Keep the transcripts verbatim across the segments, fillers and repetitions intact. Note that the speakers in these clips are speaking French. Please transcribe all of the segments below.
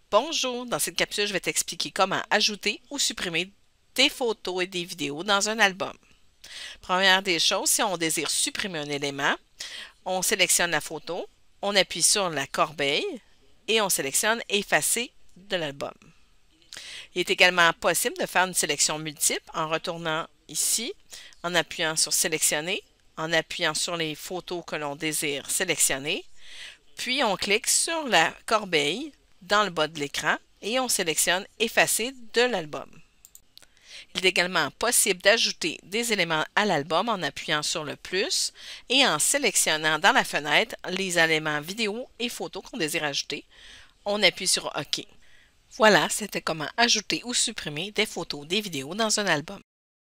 Bonjour, dans cette capsule, je vais t'expliquer comment ajouter ou supprimer des photos et des vidéos dans un album. Première des choses, si on désire supprimer un élément, on sélectionne la photo, on appuie sur la corbeille et on sélectionne Effacer de l'album. Il est également possible de faire une sélection multiple en retournant ici, en appuyant sur Sélectionner, en appuyant sur les photos que l'on désire sélectionner, puis on clique sur la corbeille dans le bas de l'écran et on sélectionne Effacer de l'album. Il est également possible d'ajouter des éléments à l'album en appuyant sur le plus et en sélectionnant dans la fenêtre les éléments vidéo et photos qu'on désire ajouter. On appuie sur OK. Voilà, c'était comment ajouter ou supprimer des photos, des vidéos dans un album.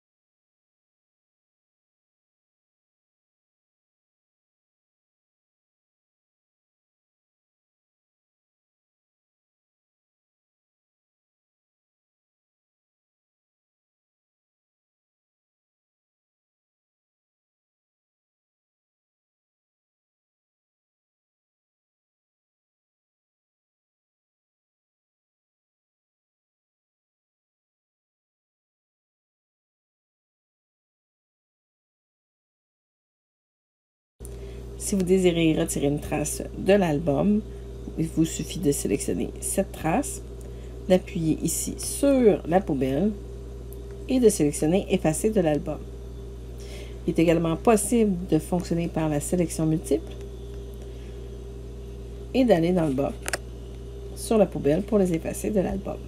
Si vous désirez retirer une trace de l'album, il vous suffit de sélectionner cette trace, d'appuyer ici sur la poubelle et de sélectionner Effacer de l'album. Il est également possible de fonctionner par la sélection multiple et d'aller dans le bas sur la poubelle pour les effacer de l'album.